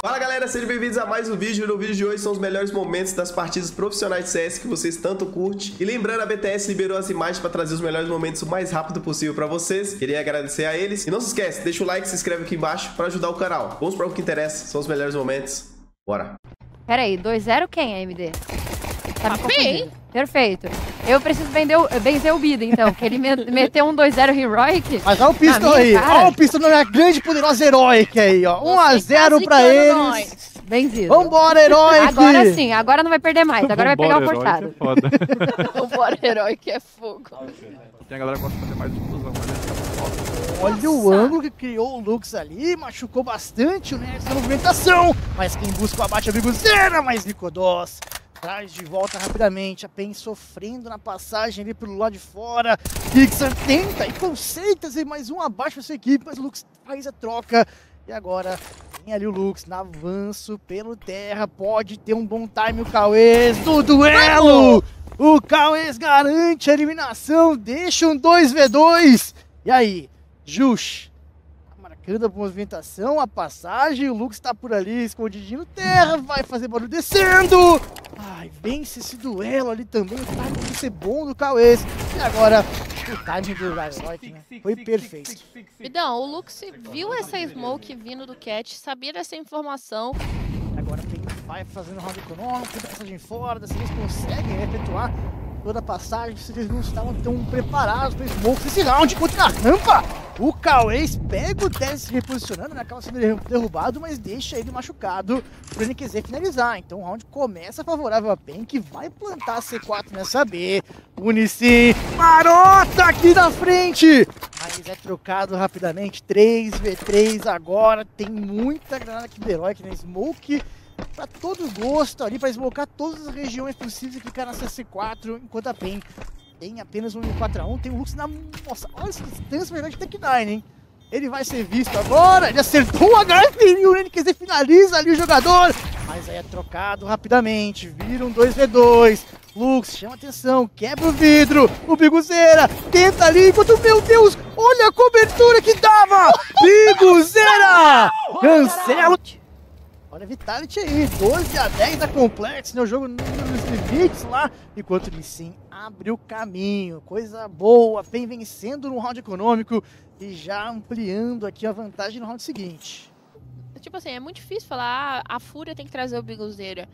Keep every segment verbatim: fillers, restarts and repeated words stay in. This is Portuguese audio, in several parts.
Fala galera, sejam bem-vindos a mais um vídeo. No vídeo de hoje são os melhores momentos das partidas profissionais de C S que vocês tanto curtem. E lembrando, a B T S liberou as imagens para trazer os melhores momentos o mais rápido possível para vocês. Queria agradecer a eles. E não se esquece, deixa o like e se inscreve aqui embaixo para ajudar o canal. Vamos para o que interessa, são os melhores momentos. Bora! Pera aí, dois zero quem, M D? Tá me confundindo. Perfeito. Eu preciso vender o, benzer o Bida, então, porque ele me, meteu um dois zero Heroic. Mas olha o Pistol aí, olha o Pistol na grande poderosa Heroic aí, ó. um a zero pra eles. Benzido. Vambora, Heroic! Agora sim, agora não vai perder mais, agora vai pegar o forçado. É foda. Vambora, Heroic é fogo. Tem a galera que gosta de fazer mais explosão, mas olha o ângulo que criou o Lux ali, machucou bastante o Nerd na movimentação. Mas quem busca o abate é a Biguzeira, mas Nicodós traz de volta rapidamente, a Pen sofrendo na passagem ali pelo lado de fora. Pixar tenta e consegue trazer mais um abaixo para sua equipe, mas o Lux faz a troca. E agora tem ali o Lux no avanço pelo terra, pode ter um bom time o Cauês do duelo. O Cauês garante a eliminação, deixa um dois v dois. E aí, Jush marcando a movimentação, a passagem, o Lux tá por ali escondidinho no terra, vai fazer barulho descendo. Ai, vence esse duelo ali também, o timing vai ser bom do Cauês. E agora, o timing do Heroic, né? Foi perfeito. Então, o Lux viu essa smoke vindo do Cat, sabia dessa informação. Agora quem vai fazendo round econômico, tenta passagem fora, dessa vez conseguem efetuar toda a passagem, se eles não estavam tão preparados para smoke esse round, enquanto na rampa o Cauês pega o Tess se reposicionando, né? Acaba sendo derrubado, mas deixa ele machucado para o N Q Z finalizar. Então o round começa favorável a Pen, que vai plantar C quatro nessa B. Unicim, marota aqui na frente, mas é trocado rapidamente, três v três agora, tem muita granada aqui do Heroic, né? Smoke pra todo gosto ali, pra smocar todas as regiões possíveis e clicar na C S quatro, enquanto a Pen tem apenas um quatro a um, tem o Lux na... Nossa, olha essa distância, verdade, Tech nine, hein? Ele vai ser visto agora, ele acertou o H F e o N Q Z finaliza ali o jogador, mas aí é trocado rapidamente, vira um dois v dois, Lux chama atenção, quebra o vidro, o Biguzeira tenta ali, enquanto, meu Deus, olha a cobertura que dava, Biguzeira, cancela. Olha a Vitality aí, doze a dez da Complex, né? O jogo nos limites lá, enquanto ele sim abre o caminho, coisa boa, vem vencendo no round econômico e já ampliando aqui a vantagem no round seguinte. Tipo assim, é muito difícil falar, ah, a Fúria tem que trazer o Biguzeira.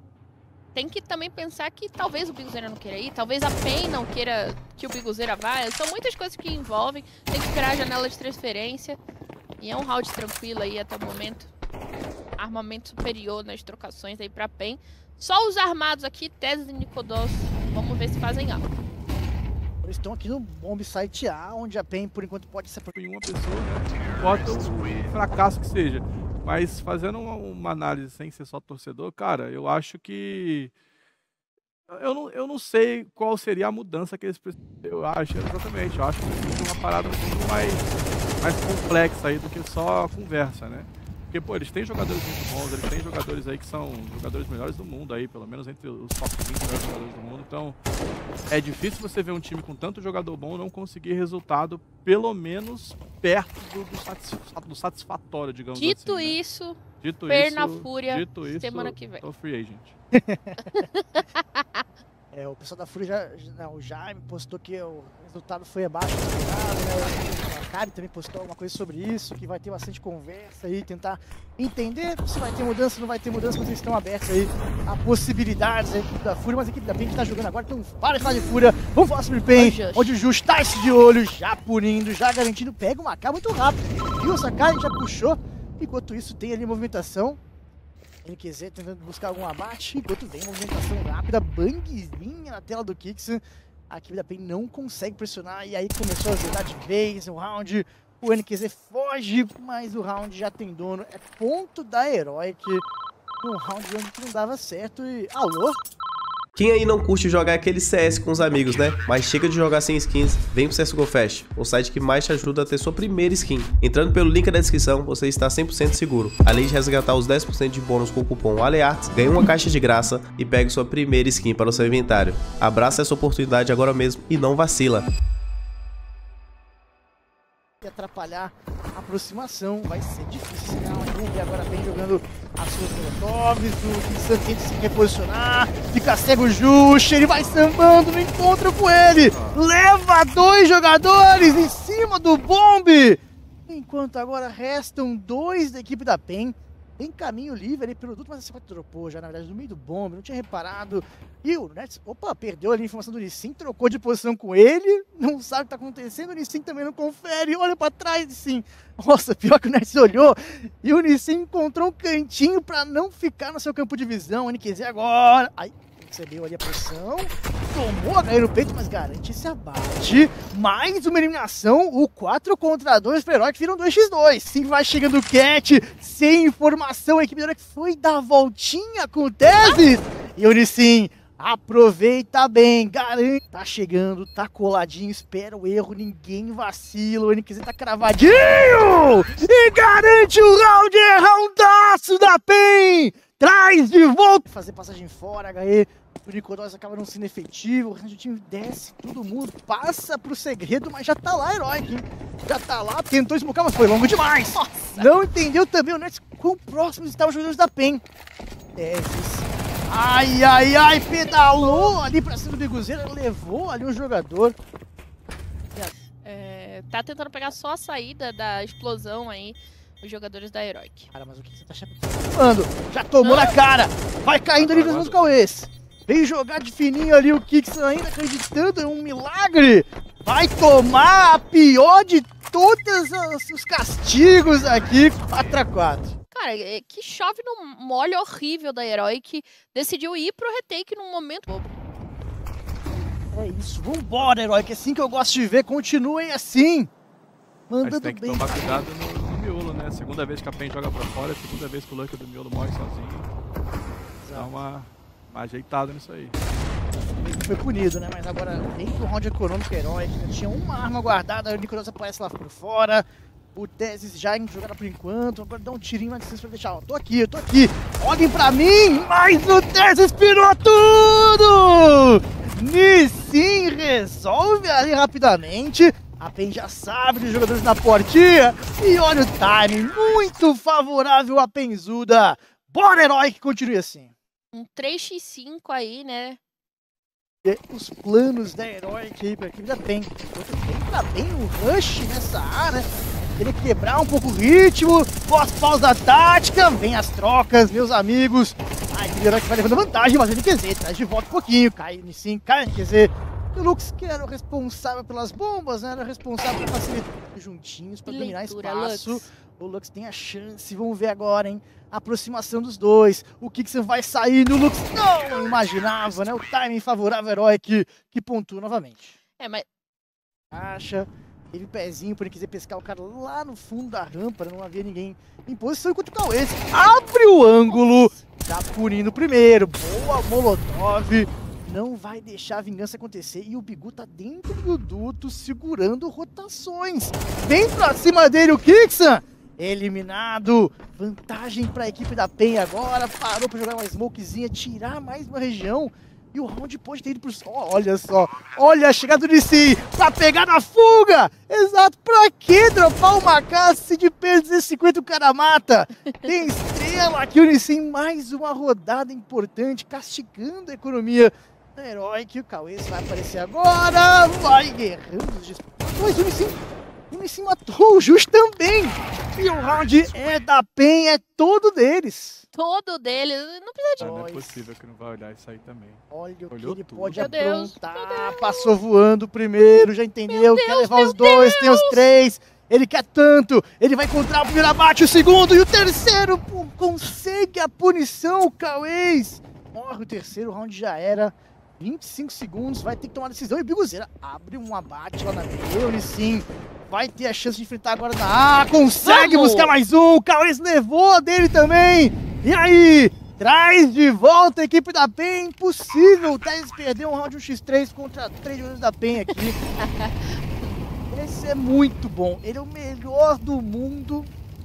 Tem que também pensar que talvez o Biguzeira não queira ir, talvez a Pen não queira que o Biguzeira vá, são muitas coisas que envolvem, tem que esperar a janela de transferência, e é um round tranquilo aí até o momento. Armamento superior nas trocações aí pra Pen. Só os armados aqui, Tess e Nicodós. Vamos ver se fazem algo. Eles estão aqui no bomb site A, onde a Pen por enquanto pode ser em uma pessoa, né? Importa o fracasso que seja. Mas fazendo uma, uma análise sem ser só torcedor, cara, eu acho que... Eu não, eu não sei qual seria a mudança que eles precisam. Eu acho, exatamente, eu acho que precisa de uma parada muito mais, mais complexa aí do que só a conversa, né? Porque, pô, eles têm jogadores muito bons, eles têm jogadores aí que são jogadores melhores do mundo aí, pelo menos entre os top vinte melhores jogadores do mundo. Então, é difícil você ver um time com tanto jogador bom não conseguir resultado, pelo menos perto do, do, satisfa do satisfatório, digamos dito assim. Isso, né? Dito Per isso, na Fúria, dito isso, semana que vem. Tô free agent. É, o pessoal da Fúria já, já, o Jaime postou que o resultado foi abaixo do esperado, né? O Kari também postou alguma coisa sobre isso, que vai ter bastante conversa aí, tentar entender se vai ter mudança ou não vai ter mudança, mas eles estão abertos aí a possibilidades aí da Fúria, mas a equipe da Pen que tá jogando agora, então para de falar de Fúria, vamos falar sobre Pen, onde o Just tá esse de olho, já punindo, já garantindo, pega uma K muito rápido, viu essa K, já puxou, enquanto isso tem ali movimentação. N Q Z tentando buscar algum abate, enquanto vem movimentação rápida, bangzinha na tela do Kixan. A equipe da Pen não consegue pressionar e aí começou a azedar de vez o round. O N Q Z foge, mas o round já tem dono. É ponto da Heroic. Um round onde não dava certo e... Alô? Quem aí não curte jogar aquele C S com os amigos, né? Mas chega de jogar sem skins, vem pro C S G O Fast, o site que mais te ajuda a ter sua primeira skin. Entrando pelo link da descrição, você está cem por cento seguro. Além de resgatar os dez por cento de bônus com o cupom ALEARTS, ganhe uma caixa de graça e pegue sua primeira skin para o seu inventário. Abraça essa oportunidade agora mesmo e não vacila. atrapalhar a aproximação. Vai ser difícil esse round. Vamos ver agora bem jogando as suas molotovs. O Kixan tenta se reposicionar. Fica cego o Jush. Ele vai sambando no encontro com ele. Leva dois jogadores em cima do Bomb. Enquanto agora restam dois da equipe da P E N. Tem caminho livre ali pelo duto, mas esse quatro dropou já, na verdade, no meio do bombe, não tinha reparado. E o Nets, opa, perdeu ali a informação do Nissin, trocou de posição com ele, não sabe o que tá acontecendo, o Nissin também não confere, olha pra trás, Nissin. Nossa, pior que o Nets olhou e o Nissin encontrou um cantinho pra não ficar no seu campo de visão, o N Q Z agora. Ai, recebeu ali a pressão, tomou a ganha no peito, mas garante esse abate. Mais uma eliminação, o quatro contra dois para Herói, que viram dois contra dois. Sim, vai chegando o Cat, sem informação, a equipe do Herói que foi dar voltinha com o Tesis. E o Nissin aproveita bem, garante. Tá chegando, tá coladinho, espera o erro, ninguém vacila. O N Q Z tá cravadinho e garante o round, é roundaço da P E N. Traz de volta. Fazer passagem fora, H E. O Nicodós acaba não sendo efetivo. O resto do time desce, todo mundo passa pro segredo, mas já tá lá, Heroic, hein? Já tá lá, tentou esmocar, mas foi longo demais. Nossa. Não entendeu também o Nets quão próximos estavam os jogadores da P E N. Tesis. Ai, ai, ai, pedalou ali pra cima do Biguzeira, levou ali um jogador. É, tá tentando pegar só a saída da explosão aí, os jogadores da Heroic. Cara, mas o que você tá chamando? Já tomou ah. na cara, vai caindo ali nos Cauês. Vem jogar de fininho ali o Kixan ainda acreditando em um milagre. Vai tomar a pior de todos os castigos aqui, quatro a quatro. Cara, que chove no molho horrível da Heroic. Decidiu ir pro retake num momento bobo. É isso, vambora, Heroic. É assim que eu gosto de ver. Continuem assim. Mandando tem que bem. tomar cuidado no, no miolo, né? Segunda vez que a P E N joga pra fora, segunda vez que o Lurker do miolo morre sozinho. Dá uma, uma ajeitada nisso aí. Ele foi punido, né? Mas agora vem pro round econômico Heroic. Tinha uma arma guardada, o Nicolas aparece lá por fora. O Tesis já jogando por enquanto. Agora dá um tirinho na distância pra deixar. Ó, tô aqui, eu tô aqui. Olhem pra mim! Mas o Tesis pirou tudo! Nissin resolve ali rapidamente. A P E N já sabe dos jogadores na portinha. E olha o timing, muito favorável a Penzuda. Bora, Herói, que continue assim. Um três contra cinco aí, né? E os planos da Herói aí pra equipe da P E N. Entra bem o rush nessa área, né? Querer quebrar um pouco o ritmo. Pós-pausa tática. Vem as trocas, meus amigos. A equipe da Herói que vai levando vantagem, mas o N Q Z traz de volta um pouquinho. Cai o Nissin, cai o N Q Z. O Lux, que era o responsável pelas bombas, né? Era o responsável por facilitar juntinhos, para dominar espaço. Lux. O Lux tem a chance, vamos ver agora, hein? A aproximação dos dois. O Kixan vai sair no Lux. Não imaginava, né? O timing favorável ao Herói que, que pontua novamente. É, mas... Acha, teve pezinho por ele quiser pescar o cara lá no fundo da rampa, não havia ninguém em posição enquanto o Cauês abre o ângulo. Tá punindo primeiro. Boa Molotov. Não vai deixar a vingança acontecer. E o Bigu tá dentro do duto, segurando rotações. Vem pra cima dele o Kixan. Eliminado. Vantagem pra equipe da P E N agora. Parou pra jogar uma smokezinha, tirar mais uma região. E o round pode ter ido pro... Oh, olha só. Olha a chegada do Nissin pra pegar na fuga. Exato. Pra que dropar uma caça de P duzentos e cinquenta o cara mata? Tem estrela aqui o Nissin. Mais uma rodada importante, castigando a economia da Herói, que o Cauês vai aparecer agora, vai guerrando os disputas. Mas o Nissin, o Nissin matou o Jus também. E o round é da P E N, é todo deles. Todo deles, não precisa de... Não é possível que não vai olhar isso aí também. Olha o Olhou que ele tudo. pode Meu Deus, aprontar. meu Deus. Passou voando primeiro, já entendeu, Meu quer Deus, levar meu os dois, Deus. tem os três. Ele quer tanto, ele vai encontrar o primeiro abate, o segundo e o terceiro. Pô, consegue a punição, o Cauês. Morre o terceiro, o round já era. vinte e cinco segundos, vai ter que tomar a decisão. E o Biguzeira abre um abate lá na meio, sim. Vai ter a chance de enfrentar agora na... Ah, consegue Vamos. buscar mais um. O Cauês levou a dele também. E aí? Traz de volta a equipe da P E N. Impossível. O Thais perdeu um round um contra três contra três jogadores da P E N aqui. Esse é muito bom. Ele é o melhor do mundo.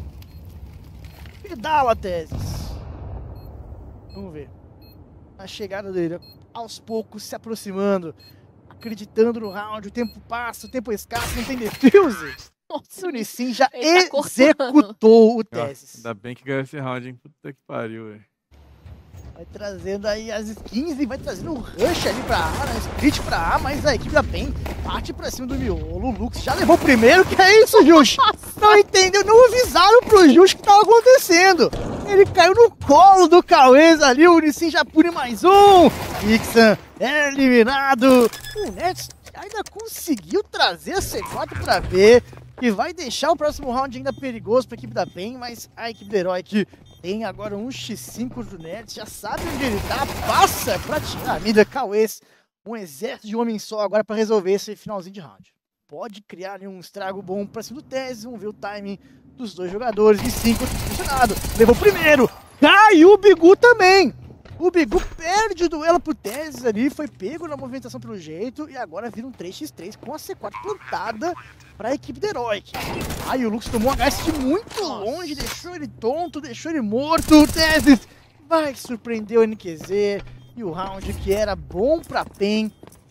Pedala, Tesis. Vamos ver. A chegada dele, aos poucos se aproximando, acreditando no round, o tempo passa, o tempo é escasso, não tem defuse. Nossa, O Nissin já Ele tá cortando. executou o Ah, Tesis. ainda bem que ganhou esse round, hein? Puta que pariu, velho. Vai trazendo aí as skins e vai trazendo um rush ali pra A, né? Split pra A, mas a equipe da PEN parte pra cima do miolo. O Lux já levou o primeiro, que é isso, Jush? Não entendeu, não avisaram pro Jush o que tava acontecendo. Ele caiu no colo do Cauês ali, o Nissin já pune mais um. Ixan é eliminado. O Nets ainda conseguiu trazer a C quatro pra B, que vai deixar o próximo round ainda perigoso pra equipe da PEN, mas a equipe do Heroic tem agora um por cinco do Nets, já sabe onde ele tá, passa pra tirar a mida. Cauês, um exército de um homem só agora pra resolver esse finalzinho de round. Pode criar ali um estrago bom pra cima do Tesis, vamos ver o timing dos dois jogadores, de cinco funcionado. Levou o primeiro, caiu o Bigu também. O Bigu perde o duelo pro Tesis ali, foi pego na movimentação pelo jeito e agora vira um três contra três com a C quatro plantada para a equipe do Heroic. Aí o Lux tomou um H S de muito longe, deixou ele tonto, deixou ele morto. O Tesis vai surpreender o N Q Z e o round que era bom pra PEN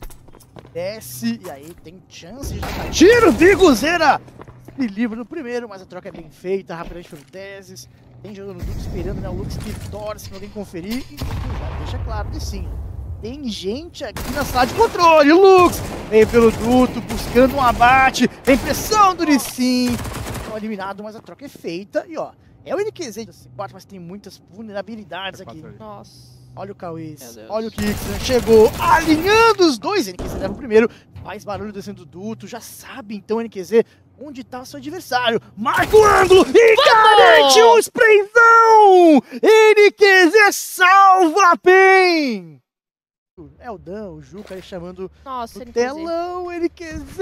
desce e aí tem chance de dar tiro. Biguzeira se livra no primeiro, mas a troca é bem feita, rapidamente pelo Tesis. Tem jogando tudo esperando, né? O Lux que torce pra alguém conferir e já deixa claro que sim. Tem gente aqui na sala de controle. O Lux veio pelo duto, buscando um abate. Tem pressão do Nissin. Estão eliminados, mas a troca é feita. E ó, é o N Q Z da C quatro, mas tem muitas vulnerabilidades aqui. Nossa. Olha o Meu Cauês, Deus. olha o Kixan, chegou alinhando os dois. N Q Z leva o primeiro, faz barulho descendo do duto. Já sabe então, N Q Z, onde tá o seu adversário. Marca o ângulo e garante um sprayzão! N Q Z salva a PEN! É o Dan, o Juca aí chamando Nossa, no N Q Z. telão, N Q Z!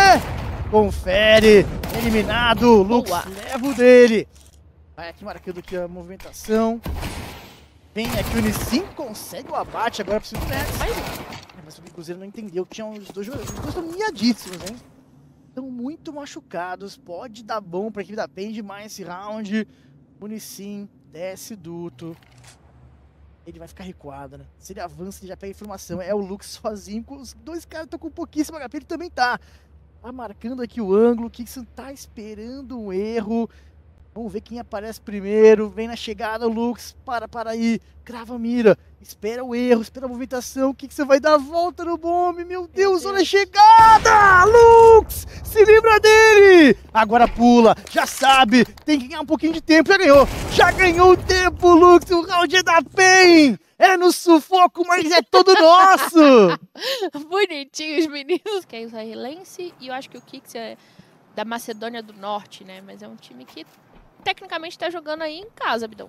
Confere, eliminado, Lux Boa. leva o dele. Vai aqui marcando aqui a movimentação. Vem aqui o Nissin, consegue o abate agora pra cima do Nets. Mais um. É, mas o Biguzeiro não entendeu que tinha os dois jogadores. Os dois estão miadíssimos, hein? Estão muito machucados. Pode dar bom pra equipe da PEN demais esse round. O Nissin desce duto. Ele vai ficar recuado, né? Se ele avança, ele já pega informação. É o Lux sozinho. Os dois caras estão com pouquíssimo H P. Ele também tá. Tá marcando aqui o ângulo. O Kixan tá esperando um erro. Vamos ver quem aparece primeiro. Vem na chegada o Lux. Para, para aí. Crava a mira. Espera o erro. Espera a movimentação. O Kixan vai dar a volta no bombe. Meu Deus, Deus. olha a chegada. Lux se livra dele. Agora pula. Já sabe. Tem que ganhar um pouquinho de tempo. Já ganhou. Já ganhou o tempo, Lux. O round é da PEN. É no sufoco, mas é todo nosso. Bonitinho os meninos. Que é o israelense e eu acho que o Kix é da Macedônia do Norte, né? Mas é um time que tecnicamente tá jogando aí em casa, Bidão.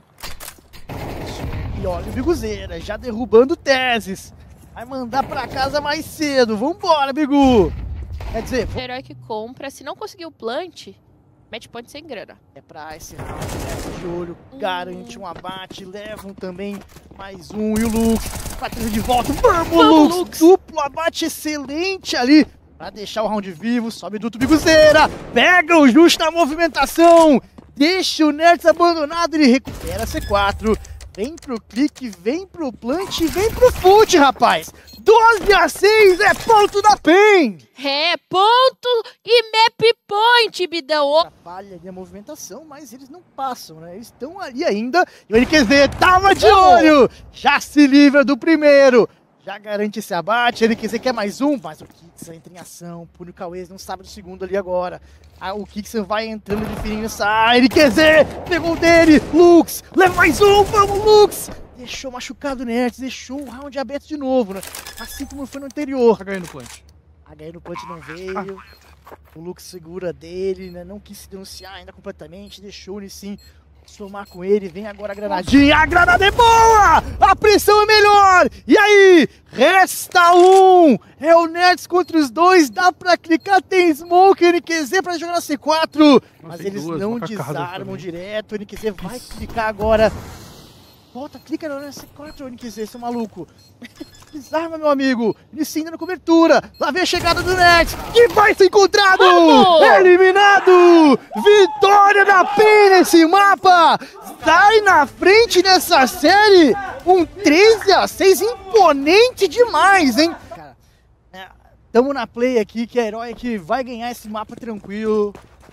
E olha o Biguzeira, já derrubando Tesis. Vai mandar pra casa mais cedo. Vambora, Bigu. Quer dizer, O herói que compra, se não conseguir o plant, match point sem grana. é pra esse round, né? De olho, garante um abate. Levam também mais um. E o Lux vai trazer de volta. Vamos, Vamos, Lux. Lux. Duplo abate excelente ali. Pra deixar o round vivo. Sobe duto Biguzeira. Pega o Justo na movimentação. Deixa o Nerds abandonado. Ele recupera a C quatro. Vem pro clique, vem pro plant, vem pro fute, rapaz. doze a seis é ponto da PEN. É, ponto e map point, Bidão. Ó, Atrapalha ali a movimentação, mas eles não passam, né? Eles estão ali ainda. E o N Q Z tava de Vamos. olho. Já se livra do primeiro. Já garante esse abate. O N Q Z quer mais um, mas o Kixan entra em ação. Pune o Cauês, não sabe do segundo ali agora. Ah, o Kixan vai entrando de fininho nessa área. N Q Z pegou o dele. Lux, leva mais um. Vamos, Lux. Deixou machucado o Nerds, deixou o round aberto de novo, né? Assim como foi no anterior. Tá ganhando plant. A H no punch não veio. O Lux segura dele, né? Não quis se denunciar ainda completamente. Deixou o Nissin somar com ele. Vem agora a granadinha. A granada é boa! A pressão é melhor! E aí? Resta um! É o Nerds contra os dois. Dá pra clicar. Tem Smoke e N Q Z pra jogar na C quatro. Mas tem eles duas, não uma com a cara desarmam também. direto. O N Q Z vai clicar agora. Volta, clica na C quatro, N Q Z, seu maluco. Desarma, meu amigo. Nissin na cobertura. Lá vem a chegada do Nets. Que vai ser encontrado. Vamos! Eliminado. Vitória da PEN nesse mapa. Sai na frente nessa série. Um treze a seis imponente demais, hein? Cara, é, tamo na play aqui, que é herói que vai ganhar esse mapa tranquilo.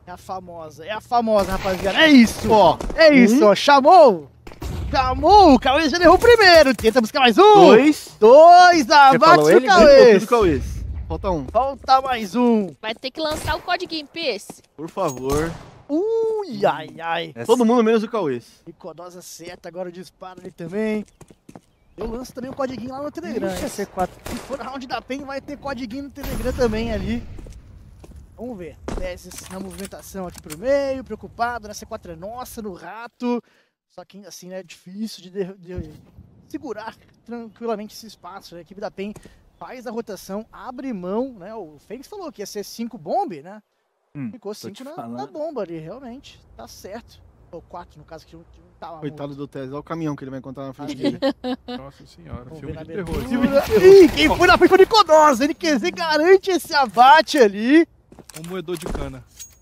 É a famosa, é a famosa, rapaziada. É isso, ó. É isso, ó. Chamou. Chamou. O Cauê já errou o primeiro. Tenta buscar mais um. Dois. Dois. Abate o Cauê. Cauê. Falta um. Falta mais um. Vai ter que lançar o código em P S. Por favor. Ui, ai, ai. Essa... Todo mundo menos o Cauê. Nicodosa acerta agora o disparo ali também. Eu lanço também o codiguinho lá no Telegram. C quatro. Se for round da P E N, vai ter codiguinho no Telegram também ali. Vamos ver. Teses na movimentação aqui pro meio, preocupado, na C quatro é nossa, no rato. Só que ainda assim, né, é difícil de, de, de segurar tranquilamente esse espaço. A equipe da P E N faz a rotação, abre mão, né? O Fênix falou que ia ser cinco bombe, né? Hum, Ficou cinco na, na bomba ali, realmente. Tá certo. Ou quatro, no caso, que não, que não tava. Coitado muito. do Tese, olha o caminhão que ele vai encontrar na frente dele. Nossa senhora, Vamos filme ver de na terror. abertura. Filme de terror. Ih, quem foi na frente foi o Nicodosa. Ele quer dizer, garante esse abate ali. Um moedor de cana.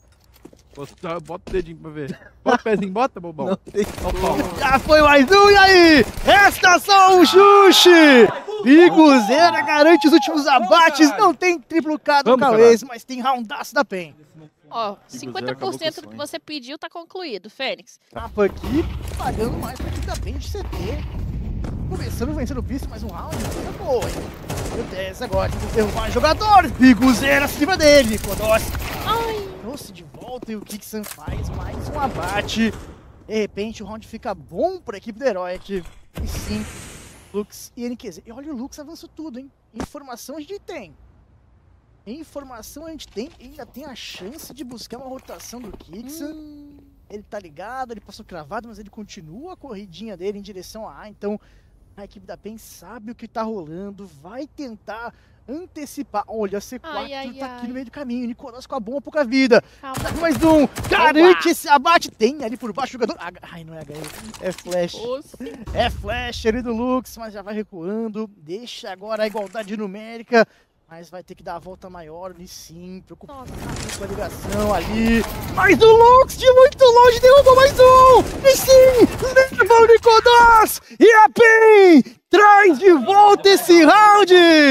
Bota, bota o dedinho pra ver. Bota o pezinho, bota, bobão. Não tem Opa. Já foi mais um, e aí? Resta só o Xuxi! Biguzeira garante os últimos abates. Não tem triplo K do Cauês, mas tem roundaço da P E N. Ó, cinquenta por cento do que você pediu tá concluído, Fênix. Tapa aqui, pagando mais pra equipe da P E N de C T. Começando vencendo o pista, mais um round. Coisa boa, hein? Meu Deus, agora tem que derrubar jogadores. Biguzeira acima dele. Kodossi. Ai. Trouxe de volta e o Kixan faz mais um abate. De repente o round fica bom pra equipe do Heroic. E sim, Lux e N Q Z. E olha, o Lux avançou tudo, hein? Informação a gente tem. Informação a gente tem. E ainda tem a chance de buscar uma rotação do Kixan. Hum. Ele tá ligado, ele passou cravado, mas ele continua a corridinha dele em direção a A. Então a equipe da P E N sabe o que tá rolando. Vai tentar antecipar. Olha, a C quatro ai, ai, tá aqui ai. no meio do caminho. Nicolas com a bomba, pouca vida. Calma. Tá mais um. Garante esse abate. Tem ali por baixo o jogador. Ah, ai, não é H E. É flash. Nossa. É flash ali do Lux, mas já vai recuando. Deixa agora a igualdade numérica. Mas vai ter que dar a volta maior ali sim. Preocupado com a ligação ali. Mas o Lux de muito longe derrubou mais um. E sim, leva o Nicolas. E a P E N traz de volta esse round.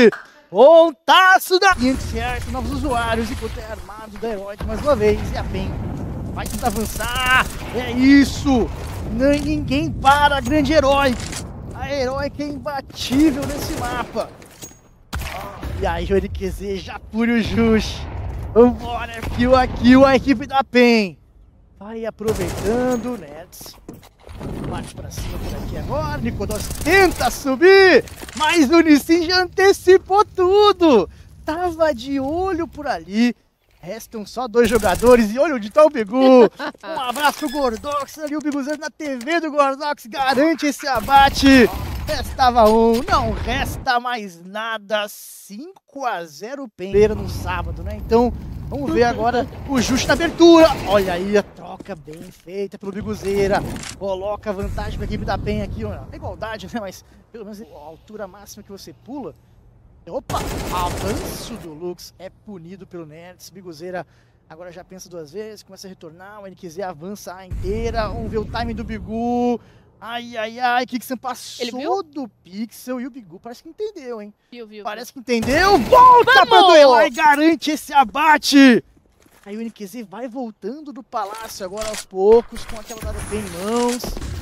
Pontaço da certo, novos usuários. Enquanto é armado da Heroic mais uma vez. E a P E N vai tentar avançar. É isso. Nem, ninguém para a grande Heroic. A Heroic é imbatível nesse mapa. E aí o N Q Z já pura o Jux. Vambora, kill a kill a equipe da P E N. Vai aproveitando, Nets. Parte pra cima por aqui agora. Nicodos tenta subir. Mas o Nissin já antecipou tudo. Tava de olho por ali. Restam só dois jogadores e olha onde tá o Bigu. Um abraço pro Gordox ali, o Biguzão na T V do Gordox. Garante esse abate. Restava um, não resta mais nada. cinco a zero P E N no sábado, né? Então, vamos ver agora o Justo na abertura. Olha aí a troca bem feita pelo Biguzeira. Coloca vantagem pra equipe da P E N aqui. Ó. É igualdade, né? Mas pelo menos a altura máxima que você pula. Opa! Avanço do Lux é punido pelo Nerds. Biguzeira agora já pensa duas vezes, começa a retornar. O N Q Z avança a inteira. Vamos ver o time do Bigu. Ai, ai, ai, Kixan passou do Pixel e o Bigu parece que entendeu, hein? Viu, viu, parece que entendeu. Volta pra duelar e garante esse abate. Aí o N Q Z vai voltando do palácio agora aos poucos, com aquela dada bem em mãos.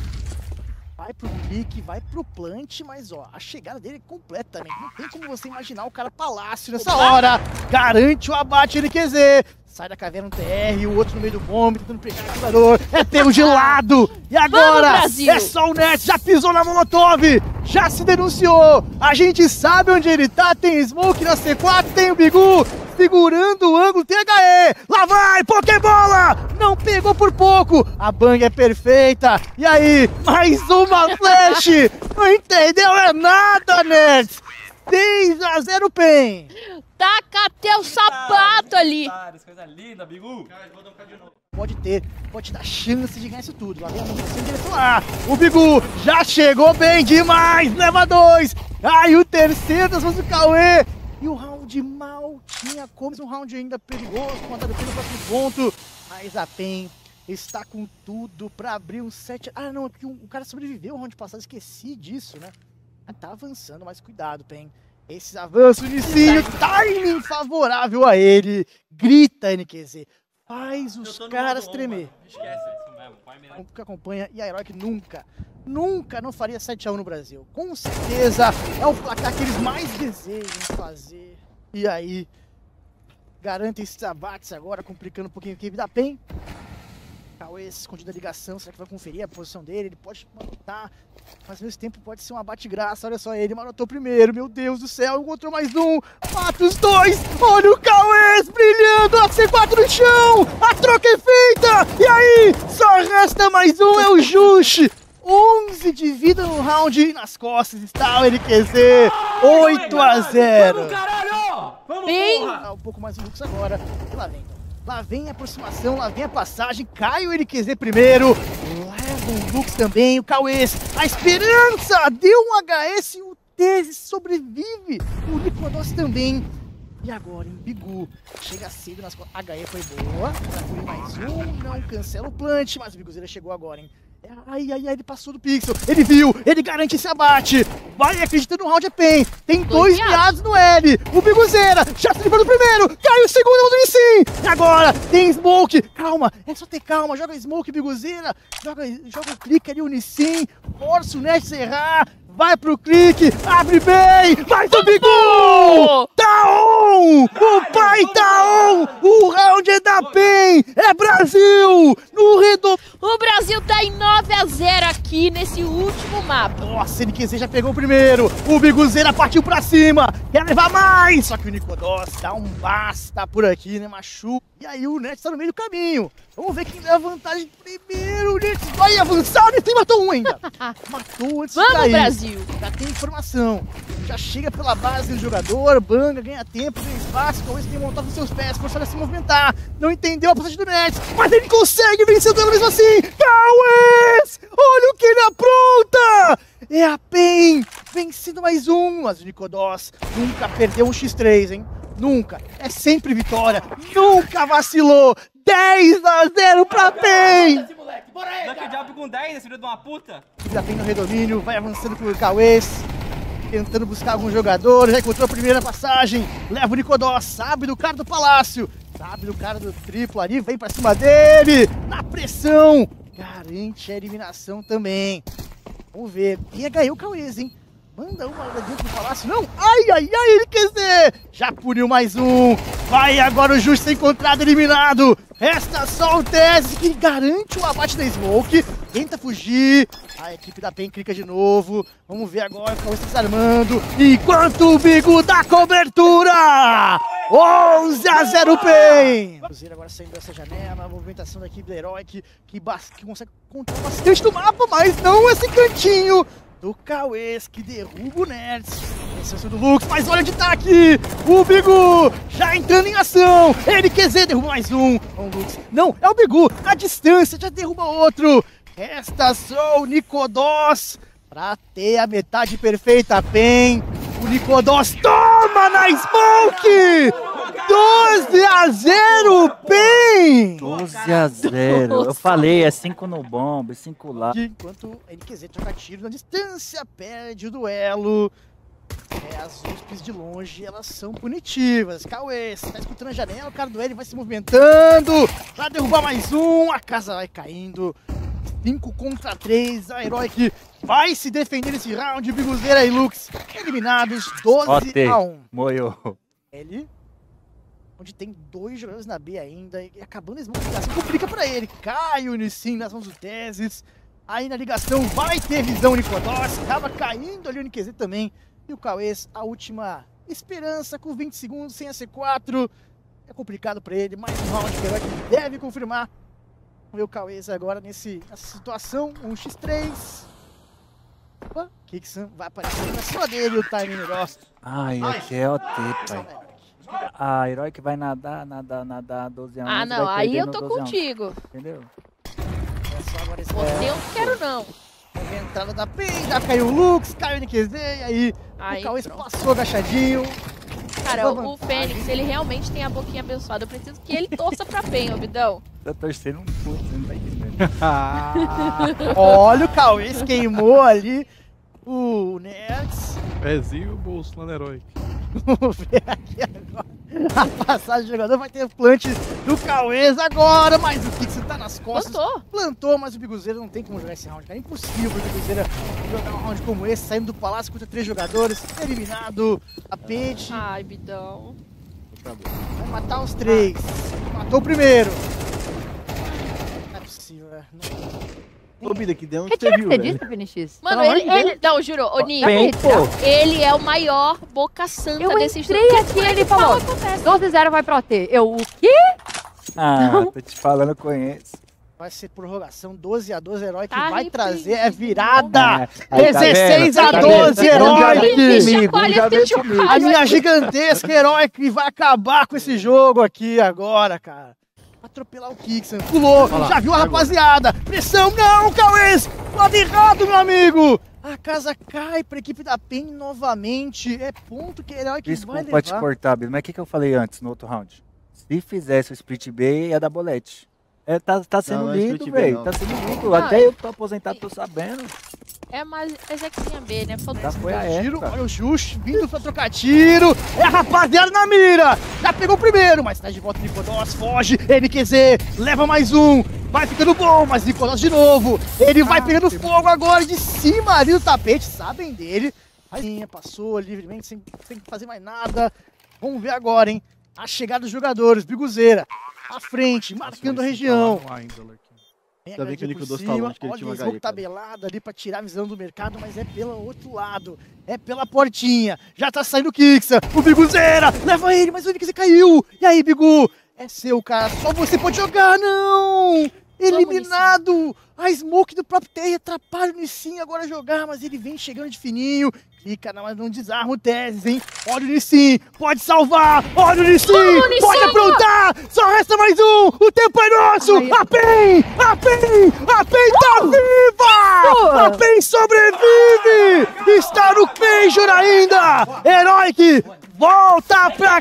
Vai pro clique, vai pro plant, mas ó, a chegada dele é completamente. Não tem como você imaginar o cara palácio nessa hora. Garante o abate N Q Z. Sai da caverna no T R, o outro no meio do bombe, tentando pegar o jogador. É pego de lado. E agora é só o Net, já pisou na Molotov. Já se denunciou. A gente sabe onde ele tá. Tem Smoke na C quatro, tem o Bigu segurando o ângulo, tem H E. Lá vai, Pokébola. Não pegou por pouco. A bang é perfeita. E aí, mais uma flash. Não entendeu é nada, Net. seis a zero P E N. Taca até o sapato ali. Coisa linda, Bigu. Pode ter, pode dar chance de ganhar isso tudo. Lá vem a munição em direção a A. O Bigu já chegou bem demais. Leva dois. Aí o terceiro das mãos do Cauê. E o round mal tinha como. Um round ainda perigoso, contado pelo próximo ponto. Mas a P E N está com tudo pra abrir um set. Ah, não, é porque o cara sobreviveu o round passado. Esqueci disso, né? Tá avançando, mas cuidado, P E N. Esses avanços, Nissinho, timing favorável a ele. Grita, N Q Z. faz os caras tremer. Esquece isso mesmo, vai me O que acompanha e a Heroic nunca, nunca não faria sete a um no Brasil. Com certeza é o placar que eles mais desejam fazer. E aí, garantem esses abates agora, complicando um pouquinho a equipe da PEN. Cauê escondido a ligação, será que vai conferir a posição dele? Ele pode matar, mas ao mesmo tempo pode ser um abate-graça. Olha só, ele matou primeiro, meu Deus do céu, encontrou mais um, mata os dois. Olha o Cauê brilhando, a C quatro no chão, a troca é feita. E aí, só resta mais um, é o Jush. onze de vida no round e nas costas está o N Q Z, oito a zero. Vamos, caralho! Vamos, Bem. porra! Um pouco mais o Lux agora, e lá vem então. Lá vem a aproximação, lá vem a passagem, cai o N Q Z primeiro, leva o Lux também, o Cauê, a esperança, deu um H S e o Tese sobrevive, o Nicodos também. E agora em Bigu, chega cedo nas costas, H E foi boa, foi mais um, não cancela o plant, mas o Biguzeira chegou agora, hein. Ai, ai, ai, ele passou do Pixel, ele viu, ele garante esse abate, vai acreditando no round é PEN, tem dois miados no L, o Biguzeira já se livrou do primeiro, cai o segundo no Unicim, e agora tem Smoke, calma, é só ter calma, joga Smoke, Biguzeira, joga, joga o clique ali, Unicim, força o Net errar, vai pro clique, abre bem, vai do Bigu! Tá on! O pai tá on! O round é da PEN! É Brasil! No redondo! O Brasil tá em nove a zero aqui nesse último mapa. Nossa, N Q Z já pegou o primeiro! O Biguzeira partiu pra cima! Quer levar mais! Só que o Nicodos dá um basta por aqui, né? Machuca. E aí o Nets tá no meio do caminho. Vamos ver quem leva vantagem primeiro. O Nets vai avançar. O Nets matou um ainda. Matou antes Vamos, de cair. Brasil! Já tem informação. Já chega pela base do jogador, banga, ganha tempo, ganha espaço. Talvez tenha montado nos seus pés, forçado a se movimentar. Não entendeu a passagem do Nets, mas ele consegue vencer o duelo mesmo assim. Cauês! Olha o que ele apronta! É a PEN vencendo mais um. Mas o Nicodos nunca perdeu um xis três, hein? Nunca. É sempre vitória. Nunca vacilou. dez a zero pra PEN! Bora aí, cara! Diabo com dez, esse filho de uma puta! Já PEN no redomínio, vai avançando pro Cauês. Tentando buscar algum jogador, já encontrou a primeira passagem. Leva o Nicodos, sabe do cara do Palácio. Sabe do cara do triplo ali, vem pra cima dele. Na pressão. Garante a eliminação também. Vamos ver. E ganhou o Cauês, hein? Manda uma lá dentro do Palácio. Não! Ai, ai, ai, ele quer dizer! Já puniu mais um. Vai agora o Justo ser encontrado, eliminado. Resta só o Tese que garante o abate da Smoke. Tenta fugir. A equipe da PEN clica de novo. Vamos ver agora o Cauê se desarmando. Enquanto o Bigu dá cobertura! onze a zero PEN! O Cruzeiro agora saindo dessa janela. A movimentação da equipe da Heroic que, que consegue controlar bastante do mapa, mas não esse cantinho do Cauês que derruba o Nerds. Esse é o do Lux, mas olha onde tá aqui! O Bigu já entrando em ação! N Q Z derruba mais um! O Lux. Não, é o Bigu! A distância já derruba outro! Resta só o Nicodos pra ter a metade perfeita. PEN. O Nicodos toma na Smoke! doze a zero, PEN! doze a zero. Eu falei, é cinco no bomb, cinco lá. Enquanto o N Q Z troca tiro na distância, perde o duelo. É, as U S Ps de longe, elas são punitivas. Cauê, você tá escutando a janela, o cara do L vai se movimentando pra derrubar mais um, a casa vai caindo. cinco contra três, a Heroic vai se defender nesse round. Biguzeira e Lux eliminados, doze a um. Moiou. Ele, onde tem dois jogadores na B ainda, e acabando a ligação, complica pra ele. Cai o Unicim nas mãos do Teses. Aí na ligação vai ter visão o Nicodos, acaba caindo ali o N Q Z também. E o Cauês, a última esperança com vinte segundos sem a C quatro. É complicado pra ele, mais um round que o Heroic deve confirmar. Vamos ver o Cauês agora nesse, nessa situação, um xis três. Opa, Kixan vai aparecer na cima dele, o timing negócio. Ai, aqui é O T, pai. A Heroic vai nadar, nadar, nadar, doze a um. Ah, não, aí eu tô contigo. Entendeu? É só agora esse Você eu não quero, não. a entrada da PEN, já caiu o Lux, caiu o N Q Z, e aí, aí o Cauês pronto. passou agachadinho. Cara, o, o Fênix, ele realmente tem a boquinha abençoada. Eu preciso que ele torça pra PEN, ô Bidão. Tá torcendo um pouco, você não tá entendendo. Ah, olha, o Cauês queimou ali o Nerds. Pezinho e o bolso lá na Heroic. Vamos ver aqui agora. A passagem do jogador vai ter plant do Cauês agora, mas o Kix tá nas costas. Plantou. Plantou, mas o Biguzeira não tem como jogar esse round, cara. É impossível o Biguzeira jogar um round como esse, saindo do palácio contra três jogadores, eliminado. A Pente Ai, bidão. vai matar os três. Matou o primeiro. Não é possível, velho. Não- Ô, Bida, que deu onde Que você tiro que viu, você velho? disse, Vinicius? Mano, Pelo amor ele, de Deus. ele... Não, juro, ô Nico. Bem, pô. Ele é o maior boca santa Eu desses entrei dois. aqui e ele falou, doze a zero vai pro T. Eu, o quê? Ah, tô te falando, eu conheço. Vai ser prorrogação doze a doze, herói que Tá vai arrependido. trazer é virada. É, aí tá dezesseis a vendo? Tá doze, vendo? herói. Já veio Bicha, comigo, olha já esse veio chocalho. comigo. A minha gigantesca herói que vai acabar com esse jogo aqui agora, cara. Atropelar o Kixan, pulou, já viu a rapaziada. Pressão, não, Cauês. Lado errado, meu amigo. A casa cai pra equipe da P E N novamente. É ponto que herói que vai Desculpa te levar. cortar, Bida, mas o que, que eu falei antes no outro round? Se fizesse o split B, ia dar bolete. É, tá, tá sendo não é lindo, split B, velho. não. Tá sendo lindo. Ah, Até eu tô aposentado, tô sabendo. É mais é Zequinha B, né? Faltou Já foi a Tiro, época. olha o Jux vindo pra trocar tiro. É a rapaziada na mira. Já pegou o primeiro, mas tá de volta o Nicolas. Foge. N Q Z leva mais um. Vai ficando bom, mas Nicolas de novo. Ele vai pegando fogo agora de cima ali do tapete. Sabem dele. Aí passou livremente sem, sem fazer mais nada. Vamos ver agora, hein? A chegada dos jogadores. Biguzeira à frente, marcando a região. Vem a Ainda bem que o H P Nico por Doce tá cima, longe, que ele olha tinha o uma smoke H P, cara. tabelado ali pra tirar a visão do mercado, mas é pelo outro lado, é pela portinha, já tá saindo o Kixan, o Biguzeira, leva ele, mas o Kixan caiu, e aí Bigu, é seu cara, só você pode jogar, não, eliminado, a smoke do próprio Terry atrapalha o Nissin agora a jogar, mas ele vem chegando de fininho, clica, mas não desarma o Teses, hein, olha o Nissin, pode salvar, olha o Nissin, Nissin! pode aprontar, só resta mais um, o tempo é nosso, Ai, a PEN, a PEN, a PEN tá viva, a PEN sobrevive, está no Major ainda, Heroic, volta pra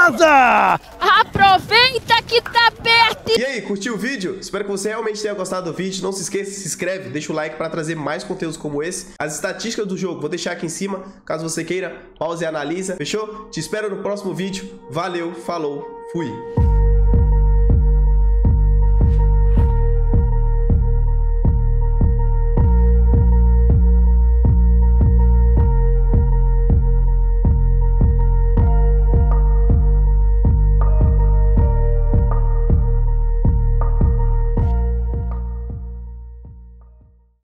casa. Aproveita que tá perto. E aí, curtiu o vídeo? Espero que você realmente tenha gostado do vídeo. Não se esqueça, se inscreve, deixa o like para trazer mais conteúdos como esse. As estatísticas do jogo vou deixar aqui em cima, caso você queira, pause e analisa. Fechou? Te espero no próximo vídeo. Valeu, falou, fui!